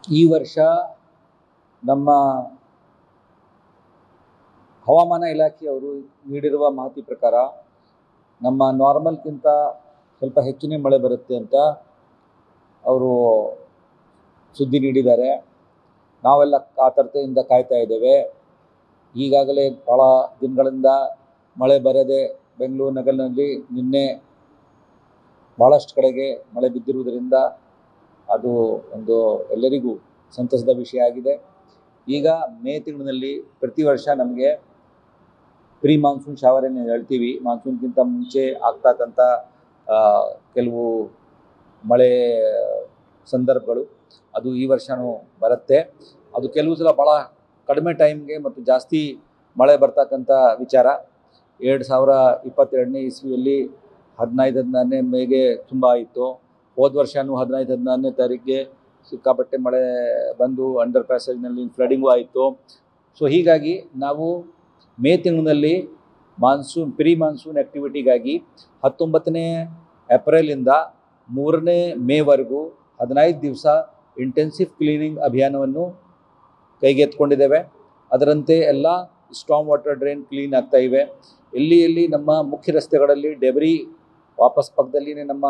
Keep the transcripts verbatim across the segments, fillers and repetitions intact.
ಈ ವರ್ಷ ನಮ್ಮ ಹವಾಮಾನ ಇಲಾಖೆಯವರು ನೀಡಿರುವ ಮಾಹಿತಿ ಪ್ರಕಾರ ನಮ್ಮ ನಾರ್ಮಲ್ಗಿಂತ ಸ್ವಲ್ಪ ಹೆಚ್ಚಿನ ಮಳೆ ಬರುತ್ತೆ ಅಂತ ಅವರು ಸುದ್ದಿ ನೀಡಿದ್ದಾರೆ. ನಾವೆಲ್ಲ ಕಾತರತೆಯಿಂದ ಕಾಯ್ತಾ ಇದ್ದೇವೆ. ಈಗಾಗಲೇ ಭಾಳ ದಿನಗಳಿಂದ ಮಳೆ ಬರದೆ ಬೆಂಗಳೂರು ನಗರದಲ್ಲಿ ನಿನ್ನೆ ಭಾಳಷ್ಟು ಕಡೆಗೆ ಮಳೆ ಬಿದ್ದಿರುವುದರಿಂದ ಅದು ಒಂದು ಎಲ್ಲರಿಗೂ ಸಂತಸದ ವಿಷಯ ಆಗಿದೆ. ಈಗ ಮೇ ತಿಂಗಳಿನಲ್ಲಿ ಪ್ರತಿ ವರ್ಷ ನಮಗೆ ಪ್ರೀ ಮಾನ್ಸೂನ್ ಶವರ್ ಏನು ಹೇಳ್ತೀವಿ, ಮಾನ್ಸೂನ್ಗಿಂತ ಮುಂಚೆ ಆಗ್ತಕ್ಕಂಥ ಕೆಲವು ಮಳೆ ಸಂದರ್ಭಗಳು ಅದು ಈ ವರ್ಷವೂ ಬರುತ್ತೆ. ಅದು ಕೆಲವು ಸಲ ಭಾಳ ಕಡಿಮೆ ಟೈಮ್ಗೆ ಮತ್ತು ಜಾಸ್ತಿ ಮಳೆ ಬರ್ತಕ್ಕಂಥ ವಿಚಾರ. ಎರಡು ಸಾವಿರ ಇಪ್ಪತ್ತೆರಡನೇ ಇಸ್ವಿಯಲ್ಲಿ ಹದಿನೈದು ಹದಿನಾರನೇ ಮೇಗೆ ತುಂಬ ಆಯಿತು. ಹೋದ ವರ್ಷವೂ ಹದಿನೈದು ಹದಿನಾರನೇ ತಾರೀಕಿಗೆ ಸಿಕ್ಕಾಪಟ್ಟೆ ಮಳೆ ಬಂದು ಅಂಡರ್ ಪ್ಯಾಸೇಜ್ನಲ್ಲಿ ಫ್ಲಡಿಂಗು ಆಯಿತು. ಸೊ ಹೀಗಾಗಿ ನಾವು ಮೇ ತಿಂಗಳಿನಲ್ಲಿ ಮಾನ್ಸೂನ್ ಪ್ರೀ ಮಾನ್ಸೂನ್ ಆ್ಯಕ್ಟಿವಿಟಿಗಾಗಿ ಹತ್ತೊಂಬತ್ತನೇ ಏಪ್ರಿಲಿಂದ ಮೂರನೇ ಮೇವರೆಗೂ ಹದಿನೈದು ದಿವಸ ಇಂಟೆನ್ಸಿವ್ ಕ್ಲೀನಿಂಗ್ ಅಭಿಯಾನವನ್ನು ಕೈಗೆತ್ತಿಕೊಂಡಿದ್ದೇವೆ. ಅದರಂತೆ ಎಲ್ಲ ಸ್ಟಾಮ್ ವಾಟರ್ ಡ್ರೈನ್ ಕ್ಲೀನ್ ಆಗ್ತಾ ಇವೆ. ಎಲ್ಲಿ ಎಲ್ಲಿ ನಮ್ಮ ಮುಖ್ಯ ರಸ್ತೆಗಳಲ್ಲಿ ಡೆಬ್ರಿ ವಾಪಸ್ ಪಕ್ಕದಲ್ಲಿನೇ ನಮ್ಮ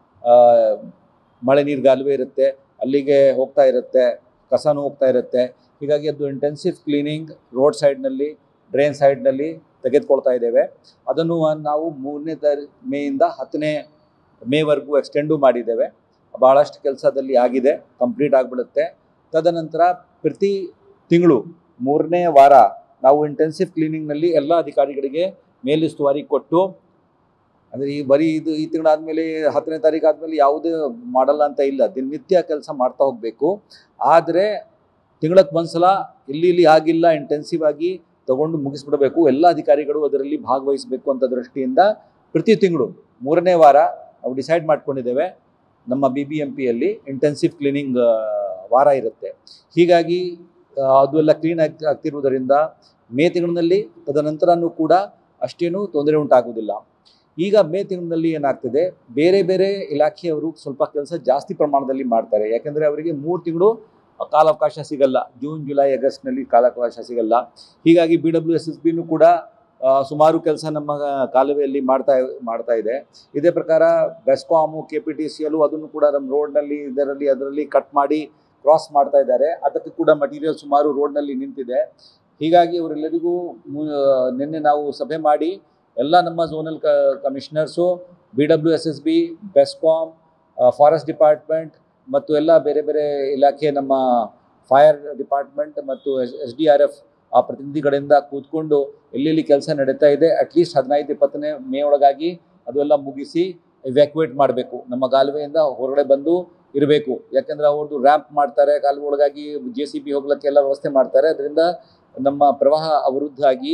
ಮಳೆ ನೀರುಗಾಲುವೆ ಇರುತ್ತೆ, ಅಲ್ಲಿಗೆ ಹೋಗ್ತಾ ಇರುತ್ತೆ, ಕಸನೂ ಹೋಗ್ತಾ ಇರುತ್ತೆ. ಹೀಗಾಗಿ ಅದು ಇಂಟೆನ್ಸಿವ್ ಕ್ಲೀನಿಂಗ್ ರೋಡ್ ಸೈಡ್ನಲ್ಲಿ ಡ್ರೈನ್ ಸೈಡ್ನಲ್ಲಿ ತೆಗೆದುಕೊಳ್ತಾ ಇದ್ದೇವೆ. ಅದನ್ನು ನಾವು ಮೂರನೇ ತಾರೀ ಮೇಯಿಂದ ಹತ್ತನೇ ಮೇವರೆಗೂ ಎಕ್ಸ್ಟೆಂಡು ಮಾಡಿದ್ದೇವೆ. ಭಾಳಷ್ಟು ಕೆಲಸದಲ್ಲಿ ಆಗಿದೆ, ಕಂಪ್ಲೀಟ್ ಆಗಿಬಿಡುತ್ತೆ. ತದನಂತರ ಪ್ರತಿ ತಿಂಗಳು ಮೂರನೇ ವಾರ ನಾವು ಇಂಟೆನ್ಸಿವ್ ಕ್ಲೀನಿಂಗ್ನಲ್ಲಿ ಎಲ್ಲ ಅಧಿಕಾರಿಗಳಿಗೆ ಮೇಲುಸ್ತುವಾರಿ ಕೊಟ್ಟು, ಅಂದರೆ ಈ ಬರೀ ಇದು ಈ ತಿಂಗಳಾದಮೇಲೆ ಹತ್ತನೇ ತಾರೀಕು ಆದಮೇಲೆ ಯಾವುದೇ ಮಾಡಲ್ಲ ಅಂತ ಇಲ್ಲ, ದಿನನಿತ್ಯ ಕೆಲಸ ಮಾಡ್ತಾ ಹೋಗಬೇಕು. ಆದರೆ ತಿಂಗಳಕ್ಕೆ ಒಂದು ಸಲ ಇಲ್ಲಿ ಇಲ್ಲಿ ಆಗಿಲ್ಲ ಇಂಟೆನ್ಸಿವ್ ಆಗಿ ತಗೊಂಡು ಮುಗಿಸ್ಬಿಡಬೇಕು. ಎಲ್ಲ ಅಧಿಕಾರಿಗಳು ಅದರಲ್ಲಿ ಭಾಗವಹಿಸಬೇಕು ಅಂತ ದೃಷ್ಟಿಯಿಂದ ಪ್ರತಿ ತಿಂಗಳು ಮೂರನೇ ವಾರ ನಾವು ಡಿಸೈಡ್ ಮಾಡ್ಕೊಂಡಿದ್ದೇವೆ. ನಮ್ಮ ಬಿ ಬಿ ಎಂ ಪಿಯಲ್ಲಿ ಇಂಟೆನ್ಸಿವ್ ಕ್ಲೀನಿಂಗ್ ವಾರ ಇರುತ್ತೆ. ಹೀಗಾಗಿ ಅದು ಎಲ್ಲ ಕ್ಲೀನ್ ಆಗಿ ಆಗ್ತಿರುವುದರಿಂದ ಮೇ ತಿಂಗಳಿನಲ್ಲಿ ತದನಂತರನೂ ಕೂಡ ಅಷ್ಟೇನೂ ತೊಂದರೆ ಉಂಟಾಗುವುದಿಲ್ಲ. ಈಗ ಮೇ ತಿಂಗಳಿನಲ್ಲಿ ಏನಾಗ್ತದೆ, ಬೇರೆ ಬೇರೆ ಇಲಾಖೆಯವರು ಸ್ವಲ್ಪ ಕೆಲಸ ಜಾಸ್ತಿ ಪ್ರಮಾಣದಲ್ಲಿ ಮಾಡ್ತಾರೆ. ಯಾಕೆಂದರೆ ಅವರಿಗೆ ಮೂರು ತಿಂಗಳು ಕಾಲಾವಕಾಶ ಸಿಗಲ್ಲ, ಜೂನ್ ಜುಲೈ ಆಗಸ್ಟ್ನಲ್ಲಿ ಕಾಲಾವಕಾಶ ಸಿಗಲ್ಲ. ಹೀಗಾಗಿ ಬಿ ಡಬ್ಲ್ಯೂ ಎಸ್ ಎಸ್ ಬಿನೂ ಕೂಡ ಸುಮಾರು ಕೆಲಸ ನಮ್ಮ ಕಾಲುವೆಯಲ್ಲಿ ಮಾಡ್ತಾ ಮಾಡ್ತಾ ಇದೆ. ಇದೇ ಪ್ರಕಾರ BESCOM K P T C ಯಲ್ಲೂ ಅದನ್ನು ಕೂಡ ನಮ್ಮ ರೋಡ್ನಲ್ಲಿ ಇದರಲ್ಲಿ ಅದರಲ್ಲಿ ಕಟ್ ಮಾಡಿ ಕ್ರಾಸ್ ಮಾಡ್ತಾ ಇದ್ದಾರೆ. ಅದಕ್ಕೆ ಕೂಡ ಮಟೀರಿಯಲ್ ಸುಮಾರು ರೋಡ್ನಲ್ಲಿ ನಿಂತಿದೆ. ಹೀಗಾಗಿ ಅವರೆಲ್ಲರಿಗೂ ನಿನ್ನೆ ನಾವು ಸಭೆ ಮಾಡಿ ಎಲ್ಲ ನಮ್ಮ ಝೋನಲ್ ಕ commissioners, B W S S B, BESCOM, forest department ಮತ್ತು ಎಲ್ಲ ಬೇರೆ ಬೇರೆ ಇಲಾಖೆ ನಮ್ಮ ಫೈರ್ ಡಿಪಾರ್ಟ್ಮೆಂಟ್ ಮತ್ತು S S D R F ಆ ಪ್ರತಿನಿಧಿಗಳಿಂದ ಕೂತ್ಕೊಂಡು ಎಲ್ಲೆಲ್ಲಿ ಕೆಲಸ ನಡೀತಾ ಇದೆ ಅಟ್ಲೀಸ್ಟ್ ಹದಿನೈದು ಇಪ್ಪತ್ತನೇ ಮೇ ಒಳಗಾಗಿ ಅದೆಲ್ಲ ಮುಗಿಸಿ ಇವ್ಯಾಕ್ಯುವೇಟ್ ಮಾಡಬೇಕು. ನಮ್ಮ ಕಾಲುವೆಯಿಂದ ಹೊರಗಡೆ ಬಂದು ಇರಬೇಕು. ಯಾಕೆಂದರೆ ಅವ್ರದ್ದು ರ್ಯಾಂಪ್ ಮಾಡ್ತಾರೆ, ಕಾಲುವೆ ಒಳಗಾಗಿ ಜೆ ಸಿ ಬಿ ಹೋಗ್ಲಿಕ್ಕೆಲ್ಲ ವ್ಯವಸ್ಥೆ ಮಾಡ್ತಾರೆ. ಅದರಿಂದ ನಮ್ಮ ಪ್ರವಾಹ ಅವರುದ್ಧ ಆಗಿ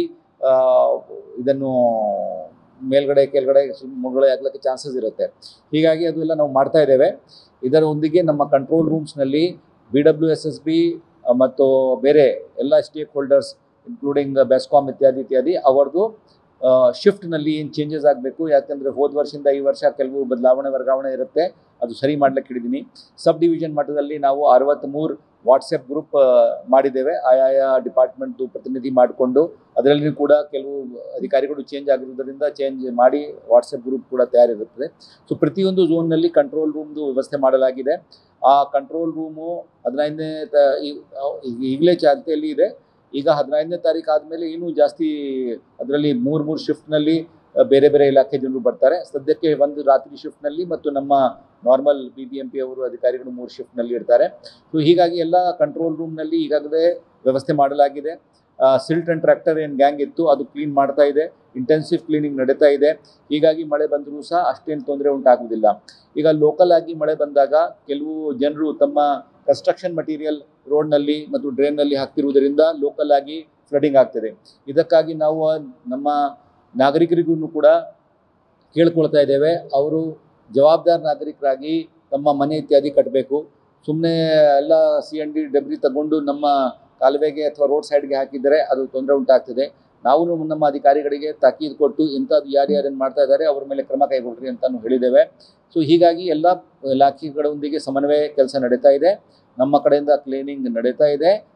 ಇದನ್ನು ಮೇಲ್ಗಡೆ ಕೆಳಗಡೆ ಮುಳುಗಡೆ ಆಗ್ಲಿಕ್ಕೆ ಚಾನ್ಸಸ್ ಇರುತ್ತೆ. ಹೀಗಾಗಿ ಅದು ಎಲ್ಲ ನಾವು ಮಾಡ್ತಾ ಇದ್ದೇವೆ. ಇದರೊಂದಿಗೆ ನಮ್ಮ ಕಂಟ್ರೋಲ್ ರೂಮ್ಸ್ನಲ್ಲಿ B W S S B ಮತ್ತು ಬೇರೆ ಎಲ್ಲ ಸ್ಟೇಕ್ ಹೋಲ್ಡರ್ಸ್ ಇನ್ಕ್ಲೂಡಿಂಗ್ ಬೆಸ್ಕಾಮ್ ಇತ್ಯಾದಿ ಇತ್ಯಾದಿ ಅವರದು ಶಿಫ್ಟ್ನಲ್ಲಿ ಏನು ಚೇಂಜಸ್ ಆಗಬೇಕು. ಯಾಕೆಂದರೆ ಹೋದ ವರ್ಷದಿಂದ ಈ ವರ್ಷ ಕೆಲವು ಬದಲಾವಣೆ ವರ್ಗಾವಣೆ ಇರುತ್ತೆ, ಅದು ಸರಿ ಮಾಡ್ಲಿಕ್ಕೆ ಹಿಡಿದೀನಿ. ಸಬ್ ಡಿವಿಷನ್ ಮಟ್ಟದಲ್ಲಿ ನಾವು ಅರವತ್ತ್ಮೂರು ವಾಟ್ಸಪ್ ಗ್ರೂಪ್ ಮಾಡಿದ್ದೇವೆ, ಆಯಾಯ ಡಿಪಾರ್ಟ್ಮೆಂಟ್ದು ಪ್ರತಿನಿಧಿ ಮಾಡಿಕೊಂಡು. ಅದರಲ್ಲಿ ಕೂಡ ಕೆಲವು ಅಧಿಕಾರಿಗಳು ಚೇಂಜ್ ಆಗಿರೋದರಿಂದ ಚೇಂಜ್ ಮಾಡಿ ವಾಟ್ಸಪ್ ಗ್ರೂಪ್ ಕೂಡ ತಯಾರಿರುತ್ತದೆ. ಸೊ ಪ್ರತಿಯೊಂದು ಝೋನ್ನಲ್ಲಿ ಕಂಟ್ರೋಲ್ ರೂಮ್ದು ವ್ಯವಸ್ಥೆ ಮಾಡಲಾಗಿದೆ. ಆ ಕಂಟ್ರೋಲ್ ರೂಮು ಹದಿನೈದನೇ ತ ಈಗಲೇ ಚಾಲ್ತಿಯಲ್ಲಿ ಇದೆ. ಈಗ ಹದಿನೈದನೇ ತಾರೀಕು ಆದಮೇಲೆ ಇನ್ನೂ ಜಾಸ್ತಿ ಅದರಲ್ಲಿ ಮೂರು ಮೂರು ಶಿಫ್ಟ್ನಲ್ಲಿ ಬೇರೆ ಬೇರೆ ಇಲಾಖೆ ಜನರು ಬರ್ತಾರೆ. ಸದ್ಯಕ್ಕೆ ಒಂದು ರಾತ್ರಿ ಶಿಫ್ಟ್ನಲ್ಲಿ ಮತ್ತು ನಮ್ಮ normal B B M P ಅವರು ಅಧಿಕಾರಿಗಳು ಮೂರು ಶಿಫ್ಟ್ನಲ್ಲಿ ಇರ್ತಾರೆ. ಸೊ ಹೀಗಾಗಿ ಎಲ್ಲ ಕಂಟ್ರೋಲ್ ರೂಮ್ನಲ್ಲಿ ಈಗಾಗಲೇ ವ್ಯವಸ್ಥೆ ಮಾಡಲಾಗಿದೆ. ಸಿಲ್ಟ್ ಆ್ಯಂಡ್ ಟ್ರ್ಯಾಕ್ಟರ್ ಏನು ಗ್ಯಾಂಗ್ ಇತ್ತು ಅದು ಕ್ಲೀನ್ ಮಾಡ್ತಾ ಇದೆ, ಇಂಟೆನ್ಸಿವ್ ಕ್ಲೀನಿಂಗ್ ನಡೀತಾ ಇದೆ. ಹೀಗಾಗಿ ಮಳೆ ಬಂದರೂ ಸಹ ಅಷ್ಟೇನು ತೊಂದರೆ ಉಂಟಾಗುವುದಿಲ್ಲ. ಈಗ ಲೋಕಲ್ ಆಗಿ ಮಳೆ ಬಂದಾಗ ಕೆಲವು ಜನರು ತಮ್ಮ ಕನ್ಸ್ಟ್ರಕ್ಷನ್ ಮಟೀರಿಯಲ್ ರೋಡ್ನಲ್ಲಿ ಮತ್ತು ಡ್ರೈನ್ನಲ್ಲಿ ಹಾಕ್ತಿರುವುದರಿಂದ ಲೋಕಲ್ ಆಗಿ ಫ್ಲಡಿಂಗ್ ಆಗ್ತದೆ. ಇದಕ್ಕಾಗಿ ನಾವು ನಮ್ಮ ನಾಗರಿಕರಿಗೂ ಕೂಡ ಕೇಳ್ಕೊಳ್ತಾ ಇದ್ದೇವೆ, ಅವರು ಜವಾಬ್ದಾರ ನಾಗರಿಕರಾಗಿ ತಮ್ಮ ಮನೆ ಇತ್ಯಾದಿ ಕಟ್ಟಬೇಕು. ಸುಮ್ಮನೆ ಎಲ್ಲ ಸಿ ಎನ್ ಡಿ ಡೆಬ್ರಿ ತಗೊಂಡು ನಮ್ಮ ಕಾಲುವೆಗೆ ಅಥವಾ ರೋಡ್ ಸೈಡ್ಗೆ ಹಾಕಿದರೆ ಅದು ತೊಂದರೆ ಉಂಟಾಗ್ತದೆ. ನಾವು ನಮ್ಮ ಅಧಿಕಾರಿಗಳಿಗೆ ತಾಕೀದು ಕೊಟ್ಟು ಇಂಥದ್ದು ಯಾರ್ಯಾರೇನು ಮಾಡ್ತಾ ಇದ್ದಾರೆ ಅವ್ರ ಮೇಲೆ ಕ್ರಮ ಕೈಗೊಳ್ಳ್ರಿ ಅಂತಲೂ ಹೇಳಿದ್ದೇವೆ. ಸೊ ಹೀಗಾಗಿ ಎಲ್ಲ ಇಲಾಖೆಗಳೊಂದಿಗೆ ಸಮನ್ವಯ ಕೆಲಸ ನಡೀತಾ ಇದೆ. ನಮ್ಮ ಕಡೆಯಿಂದ ಕ್ಲೀನಿಂಗ್ ನಡೀತಾ ಇದೆ.